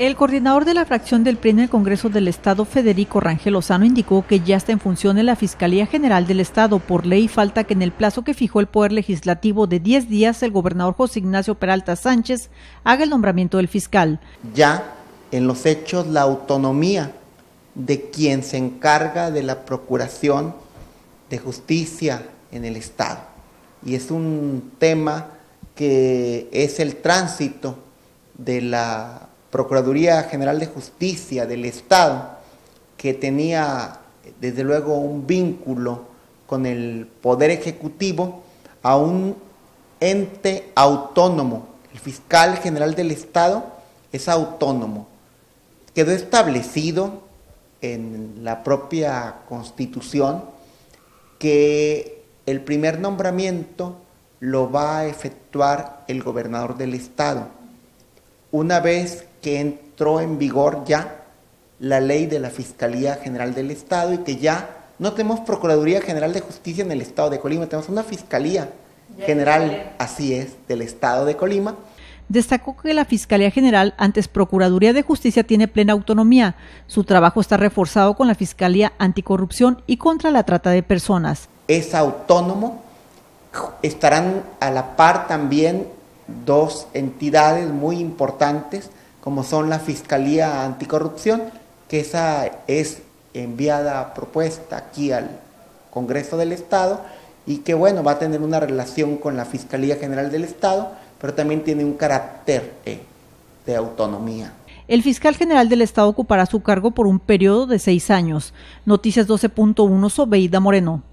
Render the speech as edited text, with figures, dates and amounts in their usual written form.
El coordinador de la fracción del PRI en el Congreso del Estado, Federico Rangel Lozano, indicó que ya está en función en la Fiscalía General del Estado. Por ley falta que en el plazo que fijó el Poder Legislativo de 10 días, el gobernador José Ignacio Peralta Sánchez haga el nombramiento del fiscal. Ya en los hechos la autonomía de quien se encarga de la procuración de justicia en el Estado. Y es un tema que es el tránsito de la Procuraduría General de Justicia del Estado, que tenía desde luego un vínculo con el Poder Ejecutivo, a un ente autónomo. El fiscal general del Estado es autónomo. Quedó establecido en la propia Constitución que el primer nombramiento lo va a efectuar el gobernador del Estado. Una vez que entró en vigor ya la ley de la Fiscalía General del Estado y que ya no tenemos Procuraduría General de Justicia en el Estado de Colima, tenemos una Fiscalía General, así es, del Estado de Colima. Destacó que la Fiscalía General, antes Procuraduría de Justicia, tiene plena autonomía. Su trabajo está reforzado con la Fiscalía Anticorrupción y contra la trata de personas. Es autónomo, estarán a la par también dos entidades muy importantes, como son la Fiscalía Anticorrupción, que esa es enviada propuesta aquí al Congreso del Estado y que bueno, va a tener una relación con la Fiscalía General del Estado, pero también tiene un carácter de autonomía. El fiscal general del Estado ocupará su cargo por un periodo de 6 años. Noticias 12.1, Sobeida Moreno.